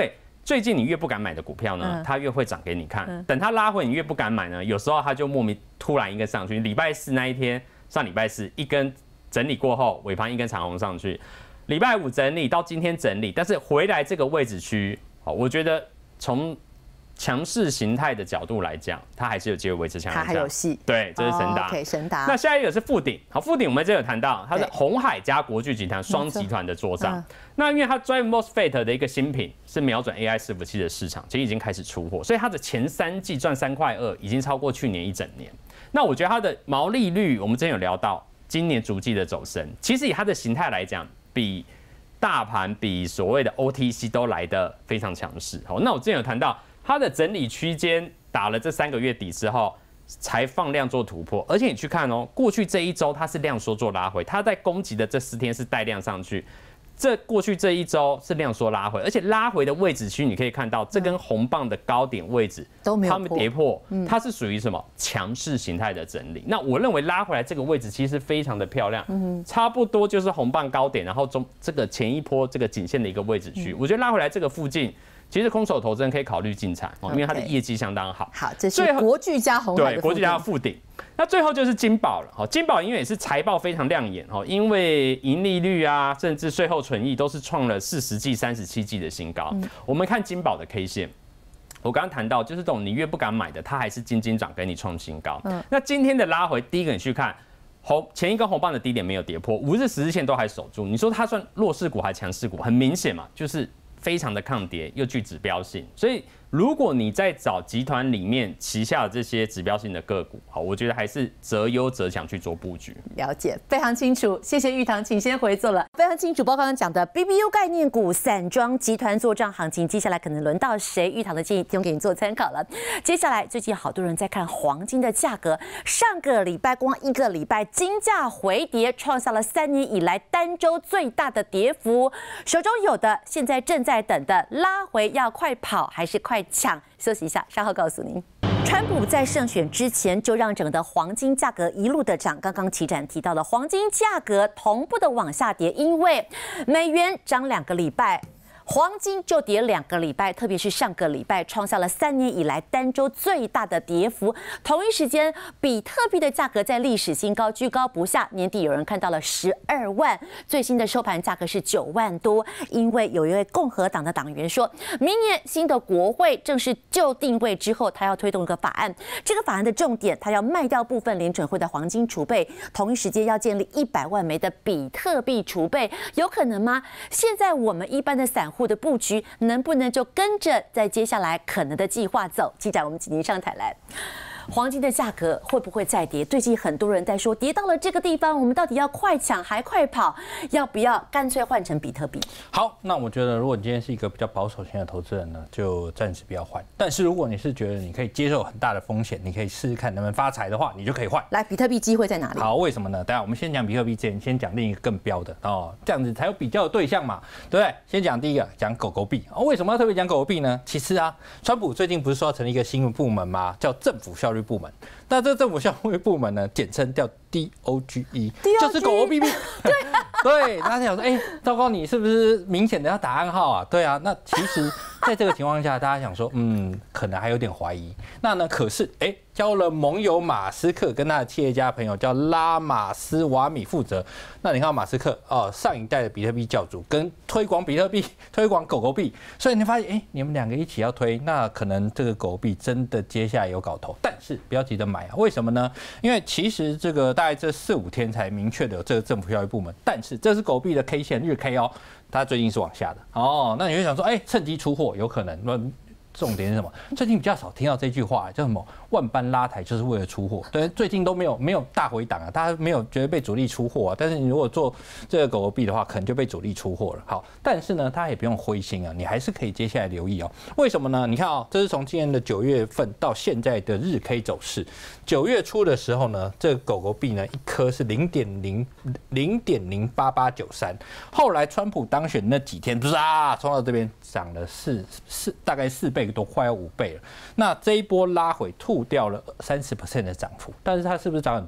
最近你越不敢买的股票呢，它越会涨给你看。等它拉回，你越不敢买呢，有时候它就莫名突然一根上去。礼拜四那一天，上礼拜四一根整理过后，尾盘一根长红上去。礼拜五整理到今天整理，但是回来这个位置区，我觉得从强势形态的角度来讲，它还是有机会维持强势。 它还有戏。 对，这是神达。 OK， 神达。 那下一个是富鼎。好，富鼎我们这有谈到，它是鸿海加国巨集团双集团的做账。那因为它 Drive MOSFET 的一个新品是瞄准 AI 伺服器的市场，其实已经开始出货，所以它的前3季赚3.2块，已经超过去年一整年。那我觉得它的毛利率，我们之前有聊到，今年逐季的走升，其实以它的形态来讲，比大盘比所谓的 OTC 都来得非常强势。好，那我之前有谈到。它的整理区间打了这3个月底之后，才放量做突破。而且你去看哦，过去这一周它是量缩做拉回，它在攻击的这4天是带量上去，过去这一周是量缩拉回，而且拉回的位置区你可以看到，这根红棒的高点位置都没有它们跌破，它是属于什么强势形态的整理。那我认为拉回来这个位置其实非常的漂亮，差不多就是红棒高点，然后这个前一波这个颈线的一个位置区，我觉得拉回来这个附近。其实空手投资人可以考虑进场，因为它的业绩相当好。 好，这是国巨加鸿海的对，国巨加富鼎。那最后就是金宝了。好，金宝因为也是财报非常亮眼，因为盈利率啊，甚至税后纯益都是创了40季、37季的新高。我们看金宝的 K 线，我刚刚谈到就是这种你越不敢买的，它还是金涨给你创新高。那今天的拉回，第一个你去看。前一根红棒的低点没有跌破，5日、10日线都还守住。你说它算弱势股还是强势股？很明显嘛，就是非常的抗跌，又具指标性。所以如果你在找集团里面旗下的这些指标性的个股，好，我觉得还是择优择强去做布局。 了解，非常清楚。谢谢玉堂，请先回座了。非常清楚，包括刚刚讲的 BBU 概念股、散装集团做账行情，接下来可能轮到谁？玉堂的建议提供给你做参考了。接下来最近好多人在看黄金的价格，上个礼拜光1个礼拜金价回跌，创下了3年以来单周最大的跌幅。手中有的现在正在等的拉回，要快跑还是快抢？休息一下，稍后告诉您。川普在胜选之前就让整个黄金价格一路的涨，刚刚齐展提到的黄金价格同步的往下跌，因为美元涨2个礼拜。黄金就跌2个礼拜，特别是上个礼拜创下了3年以来单周最大的跌幅。同一时间，比特币的价格在历史新高，居高不下。年底有人看到了12万，最新的收盘价格是9万多。因为有一位共和党的党员说，明年新的国会正式就定位之后，他要推动一个法案。这个法案的重点，他要卖掉部分联准会的黄金储备，同一时间要建立100万枚的比特币储备，有可能吗？现在我们一般的散户的布局能不能就跟着在接下来可能的计划走？记者，我们请您上台来。黄金的价格会不会再跌？最近很多人在说，跌到了这个地方，我们到底要快抢还快跑？要不要干脆换成比特币？ 好，那我觉得如果你今天是一个比较保守型的投资人呢，就暂时不要换。但是如果你是觉得你可以接受很大的风险，你可以试试看能不能发财的话，你就可以换。 来，比特币机会在哪里？ 好，为什么呢？等下我们先讲比特币之前，先讲另一个更标的哦，这样子才有比较的对象嘛，对不对？先讲第一个，讲狗狗币。为什么要特别讲狗狗币呢？其实啊，川普最近不是说要成立一个新的部门吗？叫政府效率部门。那这政府效率部门呢，简称叫 DOGE， 就是狗狗币币。对，大家想说，糟糕，你是不是明显的要打暗号啊？对啊，那其实在这个情况下，大家想说，可能还有点怀疑。那呢，可是交了盟友马斯克跟他的企业家朋友叫拉马斯瓦米负责。那你看马斯克上一代的比特币教主跟推广比特币、推广狗狗币，所以你发现你们2个一起要推，那可能这个狗狗币真的接下来有搞头。但是不要急着买啊，为什么呢？因为其实这个大概这4-5天才明确的有这个政府效率部门，但是这是狗币的 K 线日 K 它最近是往下的那你会想说，趁机出货有可能。重点是什么？最近比较少听到这句话，叫什么“万般拉抬就是为了出货”。对，最近都没有大回档啊，大家没有觉得被主力出货啊。但是你如果做这个狗狗币的话，可能就被主力出货了。好，但是呢，大家也不用灰心啊，你还是可以接下来留意为什么呢？你看这是从今年的9月份到现在的日 K 走势。9月初的时候呢，这个狗狗币呢一颗是0.08893，后来川普当选那几天，不是冲到这边涨了大概4倍多，快要5倍了。那这一波拉回吐掉了30% 的涨幅，但是它是不是涨很多？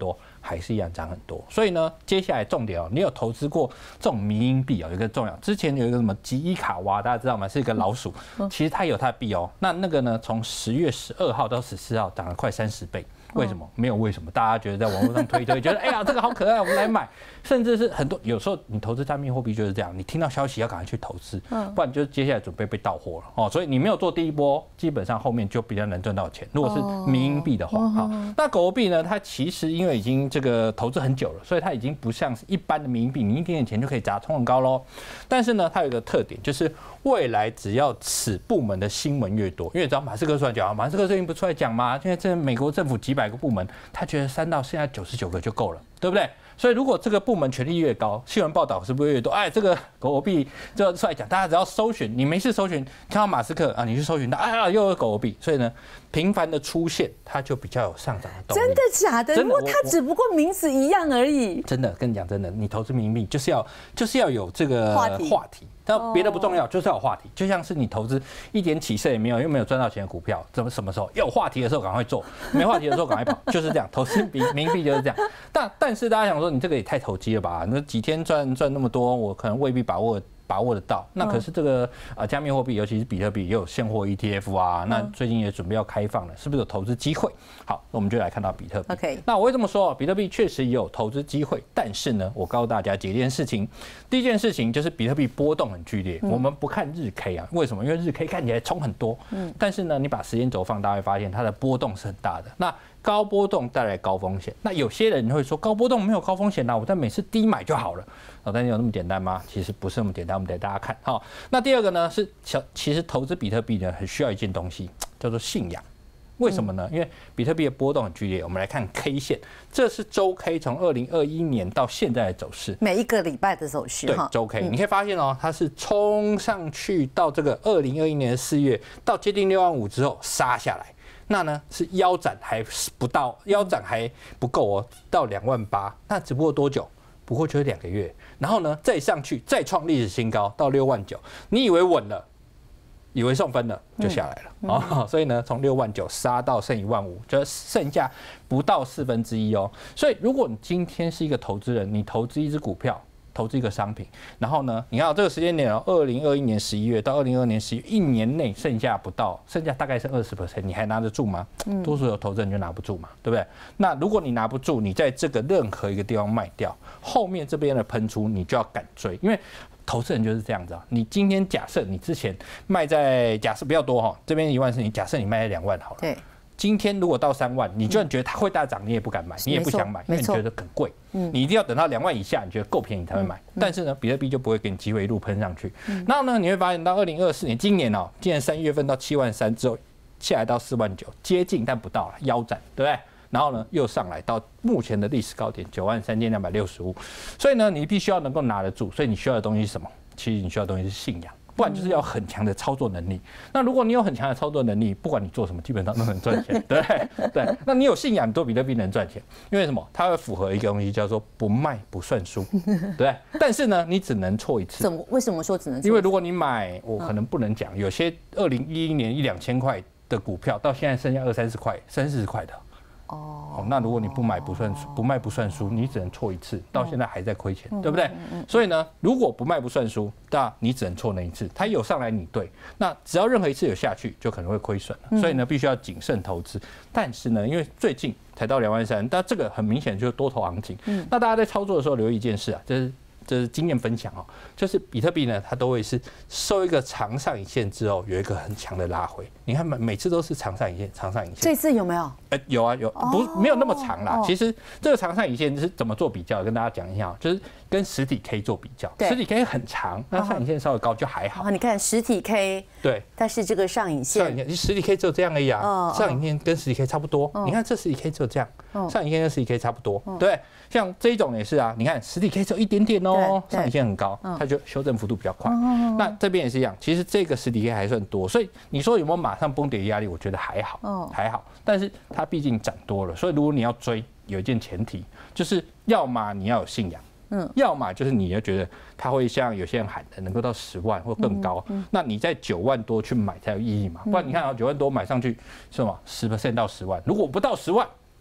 还是一样涨很多。所以呢，接下来重点哦，你有投资过这种迷因币哦，有一个重要，之前有一个什么吉伊卡哇，大家知道吗？是一个老鼠，其实它有它的币哦。那个呢，从10月12号到14号涨了快30倍。为什么？没有为什么，大家觉得在网络上推，觉得哎呀这个好可爱，我们来买。甚至是很多有时候你投资加密货币就是这样，你听到消息要赶快去投资，不然就是接下来准备被到货了哦。所以你没有做第一波，基本上后面就比较能赚到钱。如果是迷因币的话，好，那狗狗币呢？它其实因为已经这个投资很久了，所以它已经不像是一般的迷因币，你一点点钱就可以砸冲很高喽。但是呢，它有一个特点，就是未来只要此部门的新闻越多，因为只要马斯克出来讲，马斯克最近不出来讲吗？现在这美国政府几百个部门，他觉得3到现在99个就够了，对不对？所以如果这个部门权力越高，新闻报道是不是越多？哎，这个狗狗币就出来讲，大家只要搜寻，你没事搜寻看到马斯克啊，你去搜寻他，哎呀又有狗狗币，所以呢，频繁的出现，它就比较有上涨的动力。 真的假的？因为它只不过名字一样而已。 真的，跟你讲真的，你投资迷因币就是要有这个话题。但别的不重要，就是要有话题。就像是你投资一点起色也没有，又没有赚到钱的股票，什么时候有话题的时候赶快做，没话题的时候赶快跑，就是这样。投资迷因币就是这样。但是大家想说，你这个也太投机了吧？那几天赚那么多，我可能未必把握得到。那可是这个加密货币，尤其是比特币，也有现货 ETF 啊。那最近也准备要开放了，是不是有投资机会？好，那我们就来看到比特币。 OK， 那我会这么说，比特币确实也有投资机会，但是呢，我告诉大家几件事情。第一件事情就是比特币波动很剧烈，我们不看日 K 啊，为什么？因为日 K 看起来冲很多，但是呢，你把时间轴放大会发现它的波动是很大的。那高波动带来高风险。那有些人会说，高波动没有高风险啊，我在每次低买就好了。但是有那么简单吗？其实不是那么简单，我们给大家看。好，那第二个呢是其实投资比特币呢很需要一件东西，叫做信仰。为什么呢？因为比特币的波动很剧烈。我们来看 K 线，这是周 K 从2021年到现在的走势， 每一个礼拜的走势。 对，周 K，你可以发现哦，它是冲上去到这个2021年4月，到接近65000之后杀下来。那呢是腰斩还不到，腰斩还不够哦，到28000，那只不过多久？不过就是2个月。然后呢再上去，再创历史新高到69000，你以为稳了？以为送分了就下来了所以呢，从69000杀到剩15000，就剩下不到1/4哦。所以如果你今天是一个投资人，你投资一只股票，投资一个商品，然后呢，你看这个时间点哦，2021年11月到2022年11月，1年内剩下大概是20%，你还拿得住吗？多数的投资人就拿不住嘛，对不对？那如果你拿不住，你在这个任何一个地方卖掉，后面这边的喷出你就要敢追，因为投资人就是这样子啊。你今天假设你之前卖在假设不要多哈，这边14000，你假设你卖在2万好了。对。今天如果到3万，你就算觉得它会大涨，你也不敢买，你也不想买，因为你觉得很贵。你一定要等到2万以下，你觉得够便宜才会买。但是呢，比特币就不会给你机会一路喷上去。然后呢，你会发现到2024年，今年3月份到73000之后，下来到49000，接近但不到了，腰斩，对不对？然后呢，又上来到目前的历史高点93265，所以呢，你必须要能够拿得住。所以你需要的东西是什么？其实你需要的东西是信仰。不然就是要很强的操作能力。那如果你有很强的操作能力，不管你做什么，基本上都能赚钱，对对。那你有信仰，你做比特币能赚钱，因为什么？它会符合一个东西叫做不卖不算输，对。但是呢，你只能错一次。 为什么说只能错？ 因为如果你买，我可能不能讲，有些2011年1-2000块的股票，到现在剩下20-30块、30-40块的。那如果你不买不算输，不卖不算输，你只能错一次，到现在还在亏钱，对不对？所以呢，如果不卖不算输，那你只能错那一次。它有上来你对，那只要任何一次有下去，就可能会亏损了。所以呢，必须要谨慎投资。但是呢，因为最近才到23000，但这个很明显就是多头行情。那大家在操作的时候留意一件事啊，这是经验分享就是比特币呢，它都会是收一个长上影线之后，有一个很强的拉回。你看每次都是长上影线，长上影线。 这次有没有？ 有啊，有，没有那么长啦。其实这个长上影线是怎么做比较？跟大家讲一下，就是跟实体 K 做比较。实体 K 很长，那上影线稍微高就还好。 你看实体 K， 对，但是这个上影线， 实体 K 只有这样而已啊。上影线跟实体 K 差不多。你看这实体 K 只有这样，上影线跟实体 K 差不多，对。像这一种也是啊，你看实体 K 只有一点点哦，上影线很高，它就修正幅度比较快。那这边也是一样，其实这个实体 K 还算多，所以你说有没有马上崩跌的压力？我觉得还好，还好。但是它毕竟涨多了，所以如果你要追，有一件前提就是要么你要有信仰，要么就是你要觉得它会像有些人喊的能够到10万或更高，那你在9万多去买才有意义嘛？不然你看9万多买上去是什么10%到10万，如果不到10万。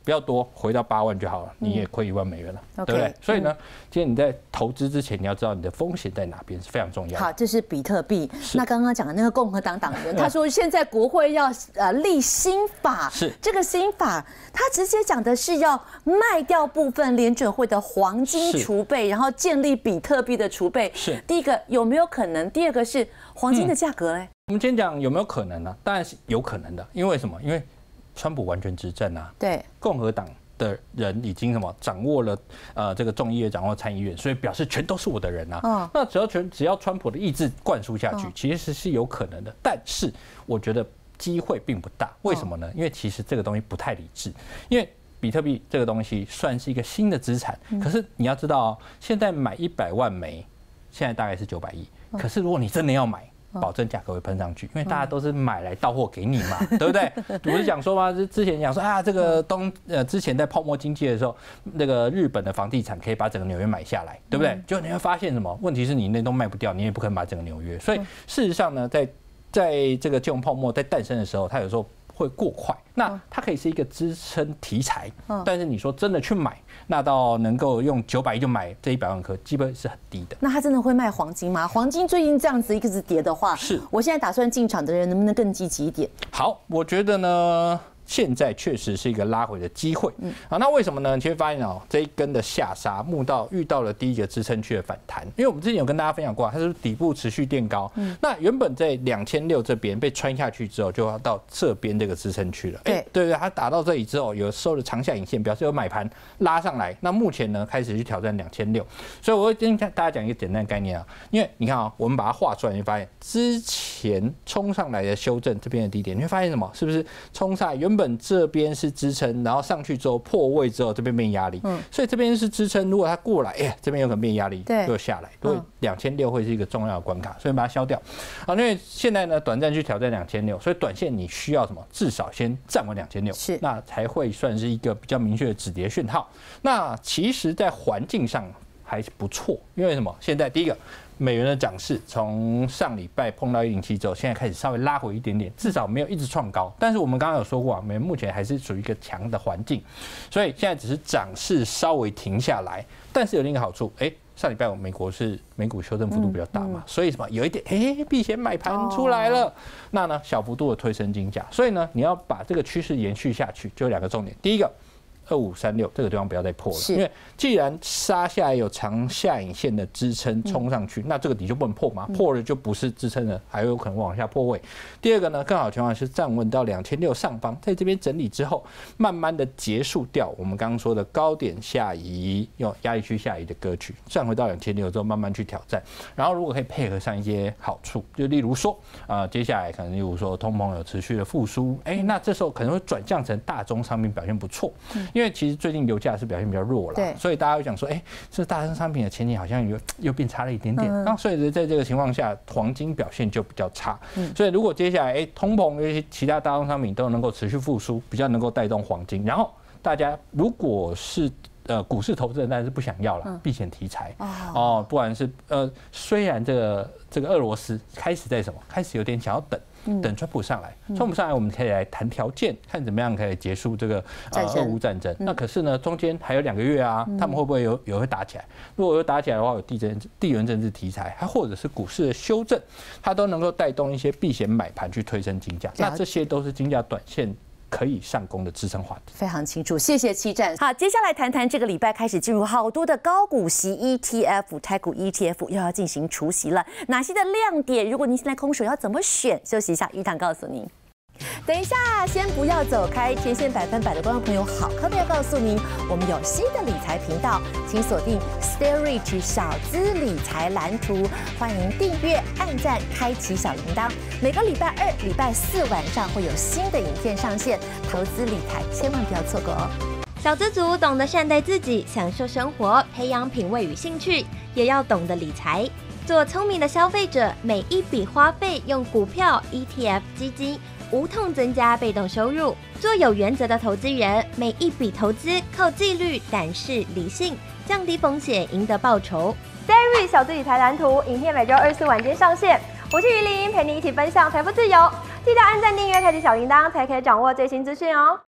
不要多，回到8万就好了，你也亏1万美元了，对不对？所以呢，今天你在投资之前，你要知道你的风险在哪边是非常重要的。 好，这是比特币。那刚刚讲的那个共和党党员，他说现在国会要立新法， 是这个新法，他直接讲的是要卖掉部分联准会的黄金储备，然后建立比特币的储备。 是第一个有没有可能？第二个是黄金的价格嘞？ 我们先讲有没有可能呢？当然是有可能的，因为什么？因为川普完全执政啊， 对， 共和党的人已经掌握了这个众议院，掌握参议院，所以表示全都是我的人啊。那只要川普的意志灌输下去，其实是有可能的。但是我觉得机会并不大，为什么呢？因为其实这个东西不太理智，因为比特币这个东西算是一个新的资产，可是你要知道，现在买100万枚，现在大概是900亿。可是如果你真的要买，保证价格会喷上去，因为大家都是买来到货给你嘛，对不对？不是讲说吗？之前讲说啊，这个之前在泡沫经济的时候，那个日本的房地产可以把整个纽约买下来，对不对？就你会发现什么？问题是你那都卖不掉，你也不可能买整个纽约。所以事实上呢，在这个金融泡沫在诞生的时候，它有时候会过快，那它可以是一个支撑题材，但是你说真的去买，那到能够用900亿就买这100万颗，基本是很低的。 那他真的会卖黄金吗？黄金最近这样子一直跌的话， 是我现在打算进场的人能不能更积极一点？ 好，我觉得呢，现在确实是一个拉回的机会。好，那为什么呢？你会发现这一根的下杀遇到了第一个支撑区的反弹，因为我们之前有跟大家分享过，它是底部持续垫高。那原本在2600这边被穿下去之后，就要到这边这个支撑区了。对，它打到这里之后，有收了长下影线，表示有买盘拉上来。那目前呢，开始去挑战2600，所以我会跟大家讲一个简单的概念啊，因为你看我们把它画出来，你会发现之前冲上来的修正这边的低点，你会发现什么？是不是冲上来原本这边是支撑，然后上去之后破位之后，这边变压力，所以这边是支撑。如果它过来，这边有可能变压力，又下来，所以2600会是一个重要的关卡，所以把它消掉。好，因为现在呢，短暂去挑战2600，所以短线你需要什么？至少先站稳2600，那才会算是一个比较明确的止跌讯号。那其实，在环境上还是不错，因为什么？现在第一个，美元的涨势从上礼拜碰到107之后，现在开始稍微拉回一点点，至少没有一直创高。但是我们刚刚有说过美元目前还是属于一个强的环境，所以现在只是涨势稍微停下来。但是有另一个好处，上礼拜美国是美股修正幅度比较大嘛，所以什么有一点避险买盘出来了，那呢小幅度的推升金价，所以呢你要把这个趋势延续下去，就有2个重点，第一个。2536这个地方不要再破了，因为既然杀下来有长下影线的支撑冲上去，那这个底就不能破嘛，破了就不是支撑了，还有可能往下破位。第二个呢，更好的情况是站稳到2600上方，在这边整理之后，慢慢的结束掉我们刚刚说的高点下移，用压力区下移的格局，站回到2600之后慢慢去挑战。然后如果可以配合上一些好处，就例如说接下来可能例如说通膨有持续的复苏，那这时候可能会转向成大宗商品表现不错。因为其实最近油价是表现比较弱了，所以大家会想说，这大宗商品的前景好像又变差了一点点。那所以在这个情况下，黄金表现就比较差。所以如果接下来通膨尤其其他大宗商品都能够持续复苏，比较能够带动黄金。然后大家如果是股市投资人，当然是不想要了避险题材不管是虽然这个俄罗斯开始有点想要等川普上来，川普上来，我们可以来谈条件，看怎么样可以结束这个俄乌战争。那可是呢，中间还有2个月啊，他们会不会有会打起来？如果有打起来的话，有地缘政治题材，还或者是股市的修正，它都能够带动一些避险买盘去推升金价。那这些都是金价短线可以上攻的支撑话题。 非常清楚，谢谢7战。好，接下来谈谈这个礼拜开始进入好多的高股息 ETF、台股 ETF 又要进行除息了，哪些的亮点？如果您现在空手要怎么选？休息一下，玉堂告诉您。等一下，先不要走开，天线100%的观众朋友，好康的要告诉您，我们有新的理财频道，请锁定 Stay Rich 小资理财蓝图，欢迎订阅、按赞、开启小铃铛。每个礼拜2、礼拜4晚上会有新的影片上线，投资理财千万不要错过哦。 小资族懂得善待自己，享受生活，培养品味与兴趣，也要懂得理财。做聪明的消费者，每一笔花费用股票、ETF、基金无痛增加被动收入。做有原则的投资人，每一笔投资靠纪律、胆识、理性，降低风险，赢得报酬。Stay Rich 小资理财蓝图影片每周24晚间上线，我是于林，陪你一起分享财富自由。记得按赞、订阅、开启小铃铛，才可以掌握最新资讯哦。